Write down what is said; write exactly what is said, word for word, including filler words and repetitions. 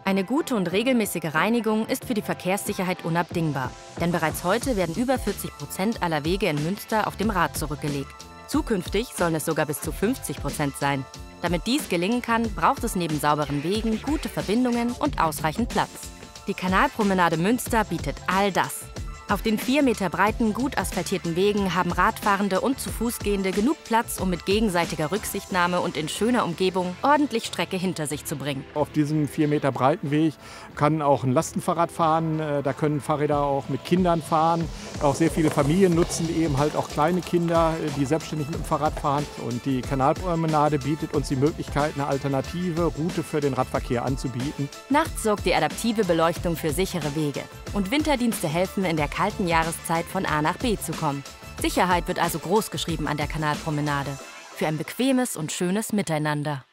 Eine gute und regelmäßige Reinigung ist für die Verkehrssicherheit unabdingbar. Denn bereits heute werden über vierzig Prozent aller Wege in Münster auf dem Rad zurückgelegt. Zukünftig sollen es sogar bis zu fünfzig Prozent sein. Damit dies gelingen kann, braucht es neben sauberen Wegen gute Verbindungen und ausreichend Platz. Die Kanalpromenade Münster bietet all das. Auf den vier Meter breiten, gut asphaltierten Wegen haben Radfahrende und zu Fuß Gehende genug Platz, um mit gegenseitiger Rücksichtnahme und in schöner Umgebung ordentlich Strecke hinter sich zu bringen. Auf diesem vier Meter breiten Weg kann auch ein Lastenfahrrad fahren. Da können Fahrräder auch mit Kindern fahren. Auch sehr viele Familien nutzen eben halt auch kleine Kinder, die selbstständig mit dem Fahrrad fahren. Und die Kanalpromenade bietet uns die Möglichkeit, eine alternative Route für den Radverkehr anzubieten. Nachts sorgt die adaptive Beleuchtung für sichere Wege. Und Winterdienste helfen, in der kalten Jahreszeit von A nach B zu kommen. Sicherheit wird also großgeschrieben an der Kanalpromenade. Für ein bequemes und schönes Miteinander.